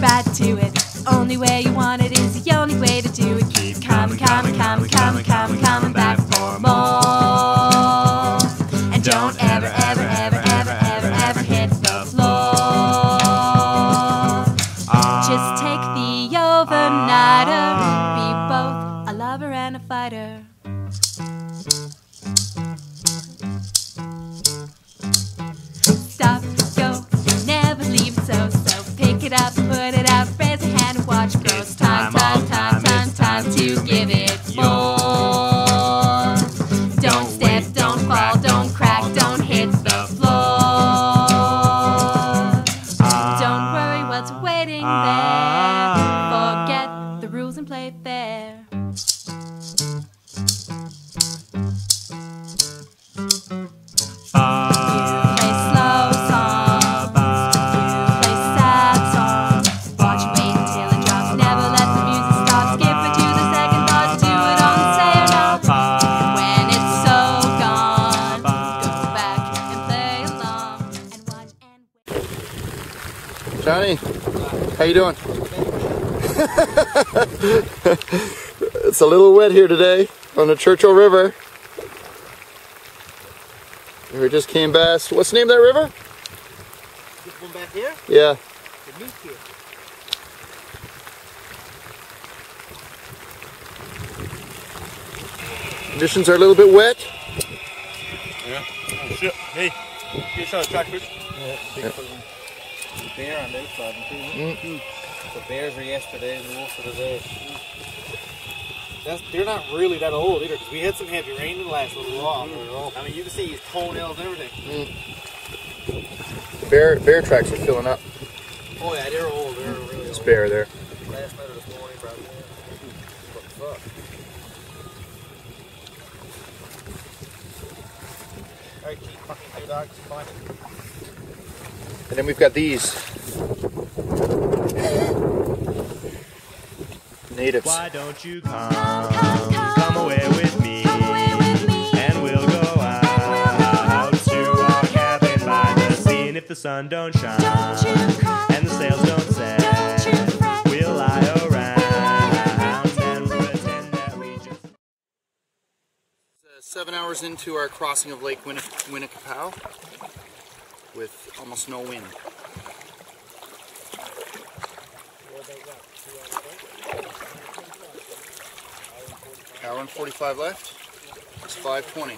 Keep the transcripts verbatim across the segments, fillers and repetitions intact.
right to it. Only way you want it is the only way to do it. Keep coming, coming, coming, coming, coming, coming back for more. And don't ever, ever, ever, ever, ever, ever hit the floor. Just take the overnighter. Be both a lover and a fighter. Stop, go, never leave it so, so pick it up, put it out, raise a hand and watch it grow. It's time, time, time, time, time to give it more. Don't step, don't fall, don't crack, don't hit the floor. Don't worry what's waiting there. Forget the rules and play fair. Johnny, how you doing? It's a little wet here today on the Churchill River. We just came back. What's the name of that river? This one back here? Yeah. The Canoe. Conditions are a little bit wet. Yeah. Oh shit. Hey, you saw the tractors? Yeah, big yeah. Bear on the outside too. Mm. The bears were yesterday and most of the day. That's, they're not really that old either, because we had some heavy rain in the last little while. Mm. I mean, you can see his toenails and everything. Mm. Bear bear tracks are filling up. Oh yeah, they're old. They're really There's old. bear there. Last night or this morning, probably. What the fuck? Alright, keep fucking two dogs. Fine. And then we've got these natives. Why don't you come, come away with me, and we'll go out to our cabin by the sea. And if the sun don't shine and the sails don't set, we'll lie around and pretend that we just... Seven hours into our crossing of Lake Winni Winnicopow with almost no wind. Hour and forty-five left. It's five twenty.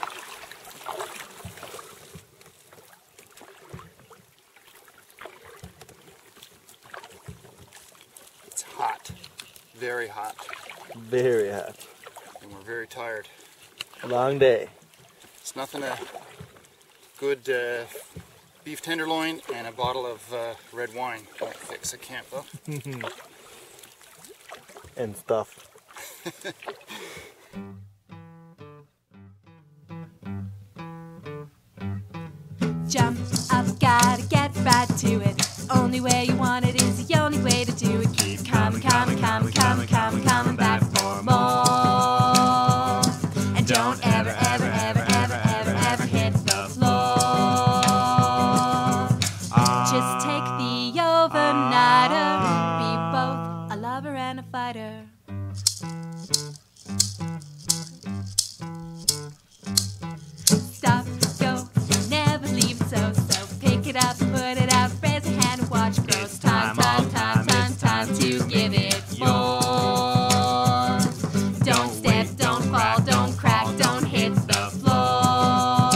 It's hot. Very hot. Very hot. And we're very tired. A long day. It's nothing a good uh, beef tenderloin and a bottle of uh, red wine won't fix a camp though. And stuff. Jump up, gotta get right to it. Only way you want it is the only way to do it. Keep coming, coming, coming, coming, coming, coming back for more. And don't ever, ever, ever, ever, ever, ever hit the floor. Just take the overnighter. Be both a lover and a fighter. Stop, go, never leave it so, so pick it up, put it out, raise a hand and watch it grow. It's time, time, time, time, time to give it more. Don't step, don't fall, don't crack, don't hit the floor.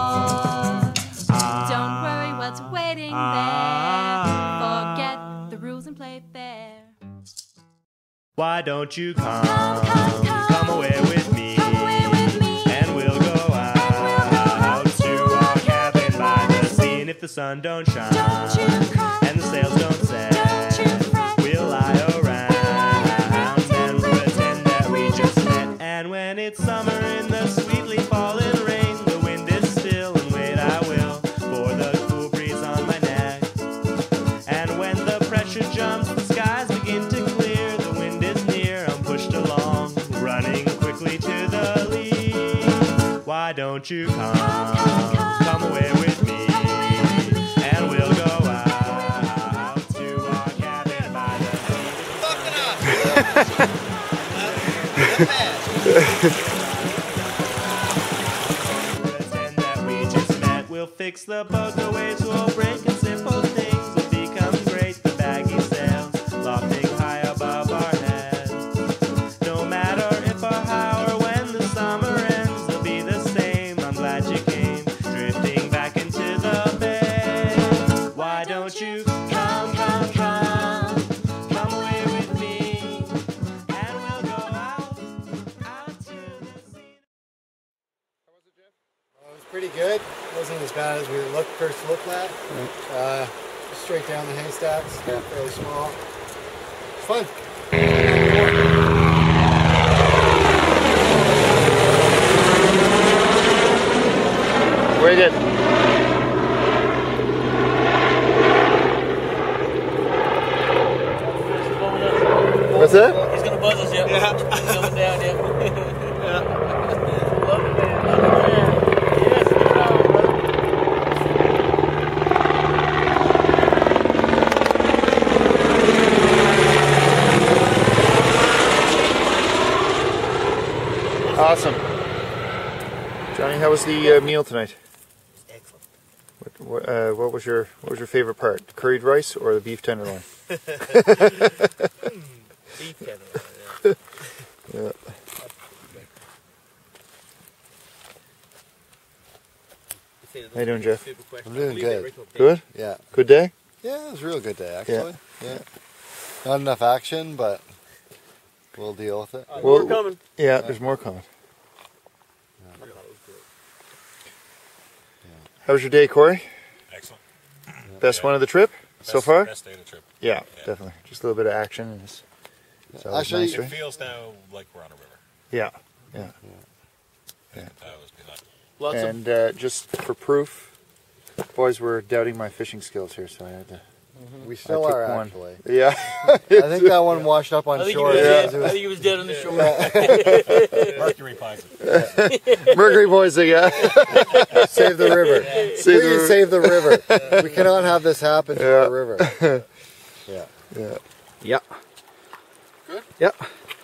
Don't worry what's waiting there. Forget the rules and play fair. Why don't you come, Come, come, come. come away with me, Come away with me. and we'll go out to our cabin by the sea. And if the sun don't shine Don't you cry. and the sails don't set, Don't you fret. we'll lie around and pretend that we just met. And when it's summer in the sweetly falling rain, the wind is still and wait I will for the cool breeze on my neck. And when the pressure jumps, the skies begin to clear, the wind is near, I'm pushed along, running quickly to the lee. Why don't you come, come away with me, and we'll go out to our cabin Pretend that we just met. We'll fix the boat, the waves will break, and simple things will become great. The baggy sails lofting high above our heads. No matter if or how or when the summer ends, it'll be the same. I'm glad you came, drifting back into the bay. Why don't you come, come, come, come away with me, and we'll go out, out to the sea. It was pretty good. It wasn't as bad as we looked first looked at. Uh, straight down the haystacks, fairly small. It's fun. Very good. What's that? He's gonna buzz us, yeah. Yeah. Coming down, yeah. Yeah. Love it, man. Love it, man. Yes, good job, brother. Awesome. Johnny, how was the uh, meal tonight? Excellent. What, what, uh, what was your what was your favorite part? The curried rice or the beef tenderloin? Beef tenderloin, yeah. Yeah. How you doing, Jeff? I'm doing good. Good? Yeah. Good day? Yeah, it was a real good day, actually. Yeah. Not enough action, but we'll deal with it. Well, we're coming. Yeah, there's more coming. How was your day, Corey? Excellent. Best Yeah. one of the trip Best, so far? Best day of the trip. Yeah, Yeah. definitely. Just a little bit of action. And it's, it's always Actually, nice, It right? feels now like we're on a river. Yeah, yeah. And that was behind. Lots of And uh, just for proof, boys were doubting my fishing skills here, so I had to. we still I took are, one. actually. Yeah. I think that one washed up I on think, he shore. was as dead. soon I as think he was dead on the shore. Mercury poison. Mercury poison, yeah. we- Save the river. Save Please the- save the river. We cannot have this happen to Yeah. our river. Yeah. Yeah. Yeah. Good? Yeah.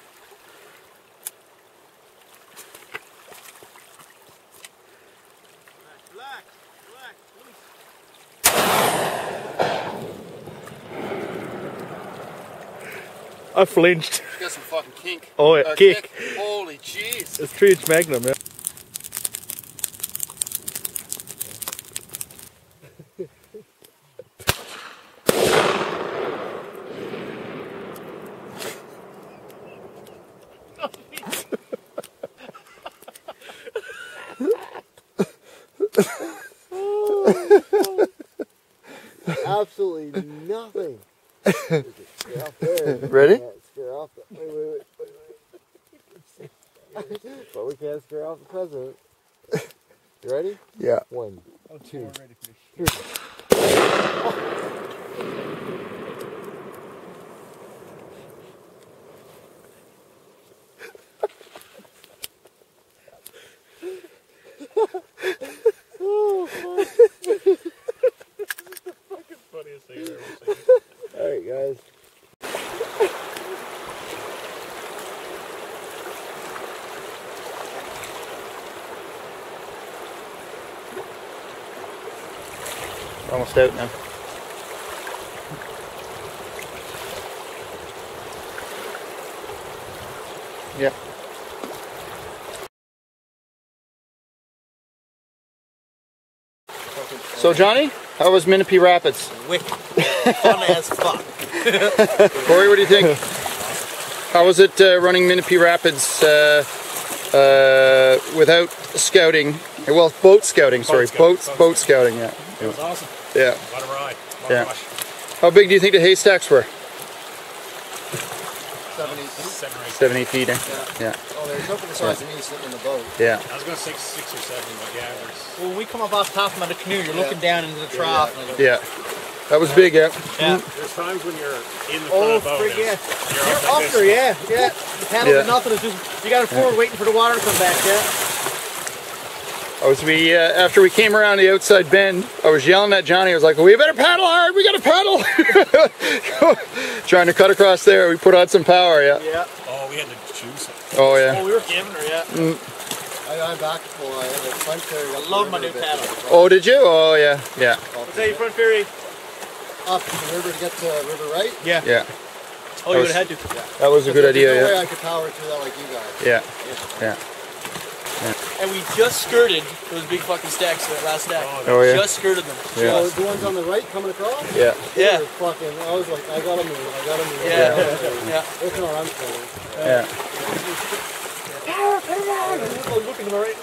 I flinched. You got some fucking kink. Oh, yeah, Uh, kick. Holy jeez. It's three inch magnum, yeah. Absolutely nothing. Get off there. Ready? Yeah, scare off the, wait, wait, wait, wait, wait. But we can't scare off the president. You ready? Yeah. One, two, three. Funniest thing I've ever seen. Alright, guys. We're almost out now. Yeah. So Johnny, how was Minipee Rapids? Wicked. Fun as fuck. Corey, what do you think? How was it uh, running Minipee Rapids uh, uh, without scouting? Well, boat scouting, sorry, scouting, boat boat boat scouting. Yeah, It was awesome. yeah, What a ride. What Yeah. a rush. How big do you think the haystacks were? Seven, eight. Seven or eight. Seven, eight feet. Eh? Yeah, Oh, there's nothing the size of me sitting in the boat. yeah. I was going to say six or seven, but yeah, there's. Well, when we come up off top of the canoe, you're looking down into the trough. and Yeah, that was big. Yeah. Yeah. There's times when you're in the front Oh, of the boat. frig, and yeah. You're, You're up like up there, this. yeah, yeah. The paddle Yeah. is nothing. It's just you got it forward, waiting for the water to come back. Yeah. I was we uh, after we came around the outside bend, I was yelling at Johnny. I was like, "We better paddle hard. We got to paddle." Trying to cut across there. We put on some power. Yeah. Yeah. Oh, we had to choose it. Oh yeah. Oh, we were giving her, yeah. Mm. I, I'm back for I have a front ferry. I love my new paddle. Oh, did you? Oh yeah, yeah. What's that, your front ferry? Up to the river to get to River Right. Yeah. Yeah. Oh, you would have had to. Yeah. That was a good There's idea. no way Yeah. I could power through that like you guys. Yeah. Yeah. And we just skirted those big fucking stacks, that last stack. Oh yeah. Just skirted them. Yeah. So the ones on the right coming across? Yeah. Yeah. They're fucking, I was like, I gotta move, I gotta move. Yeah. Yeah. That's not what I'm saying. Yeah. I was looking to the right.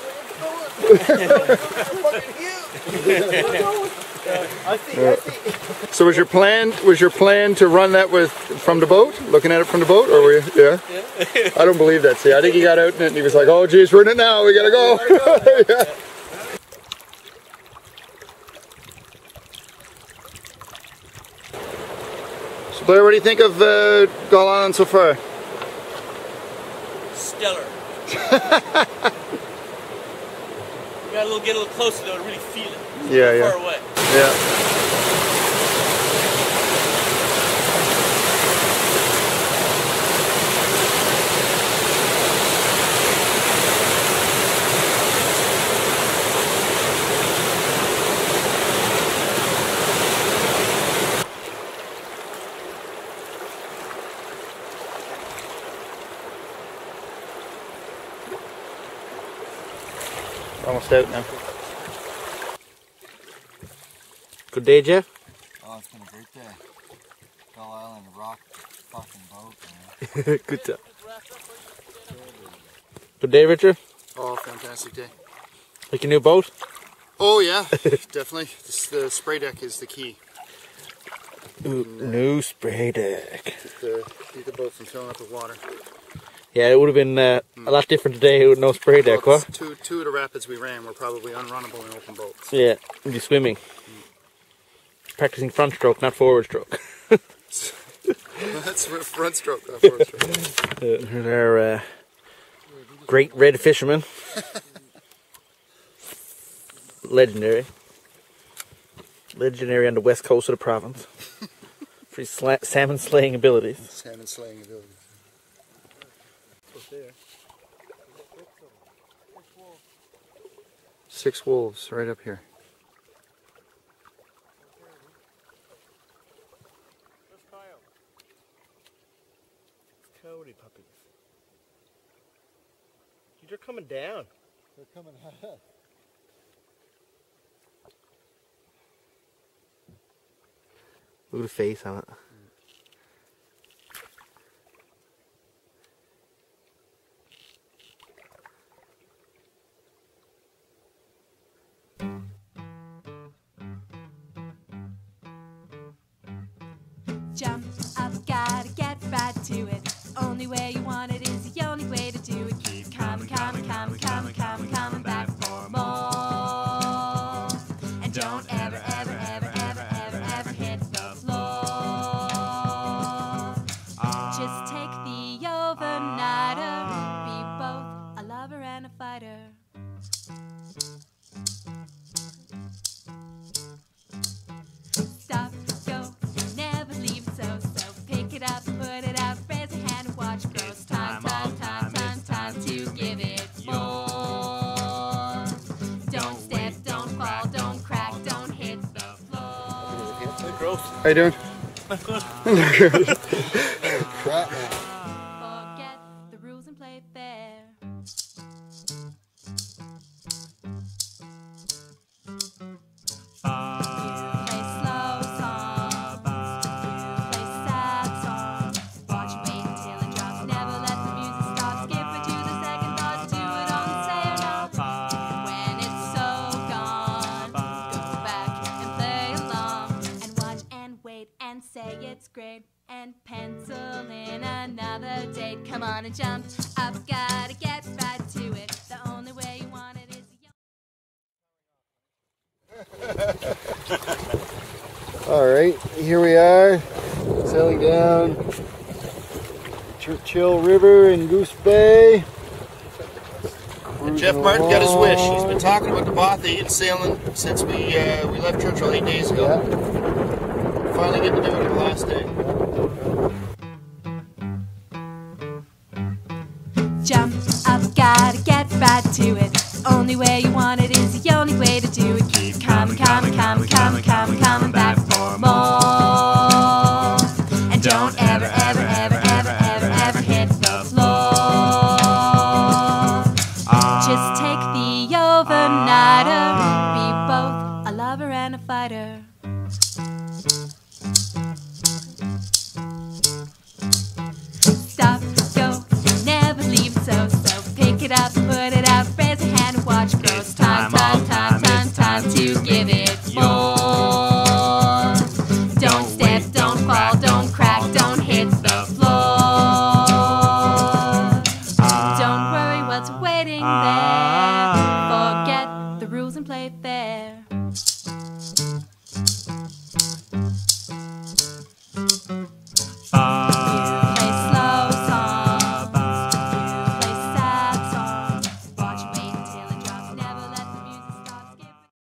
I see, I see. So was your plan? Was your plan to run that with from the boat, looking at it from the boat, or were you? Yeah. Yeah. I don't believe that. See, I think he got out in it and he was like, "Oh, geez, we're in it now. We gotta go." Yeah. So, Blair, what do you think of uh, Gull Island so far? Stellar. You gotta little, get a little closer though to really feel it. Yeah, It's yeah. far away. Yeah. Almost out now. Good day, Jeff. Oh, it's been a great day. Gull Island rock fucking boat, man. Good time. Good day, Richard. Oh, fantastic day. Like your new boat? Oh yeah, definitely. This, the spray deck is the key. Ooh, new spray deck. Keep the, keep the boat from filling up with water. Yeah, it would have been uh, a lot different today with no spray deck, Well, what? two, two of the rapids we ran were probably unrunnable in open boats. Yeah, you'd be swimming. Practicing front stroke, not forward stroke. That's front stroke, not forward stroke. There's our uh, great red fisherman. Legendary. Legendary on the west coast of the province. For his sla salmon slaying abilities. Salmon slaying ability. Six wolves right up here. Coyote puppies. They're coming down. They're coming ahead. Look at the face on it. Jump up, gotta get right to it. Only way you want it is the only way to do it. Keep coming, coming, coming, coming, coming, coming back for more. And don't ever, ever, ever, ever, ever, ever hit the floor. Just take the overnighter. Be both a lover and a fighter. Stop, go, never leave it so, so pick it up, put it out, raise a hand and watch grow. It's time, time, time, time, time to give it more. Don't step, don't fall, don't crack, don't hit the floor. How you doing? Crap, man. Forget the rules and play fair. Play slow songs, play sad songs. Watch it wait until it drops. Never let the music stop. Skip it to the second thought. Do it on the say or not. When it's so gone, go back and play along and watch and wait and say it's great and pencil in another date. Come on and jump up, gotta get right to it. The only way you want it is. Alright, here we are, sailing down Churchill River in Goose Bay. Jeff Martin got his wish. He's been talking about the Bothy and sailing since we uh, we left Churchill eight days ago. Yeah. Finally getting to do it the last day. Jump right to it. Only way you want it is the only way to do it. Keep coming, coming, coming, coming, coming, coming back for more. And don't ever, ever, ever, ever, ever, ever hit the floor. Just take the overnighter. Be both a lover and a fighter. Stop, go, never leave it so, so pick it up, put it out, raise a hand and watch it grow. It's time, time, time, time, time to give it more. Don't step, don't fall, don't crack, don't hit the floor. Don't worry what's waiting there. Forget the rules and play fair.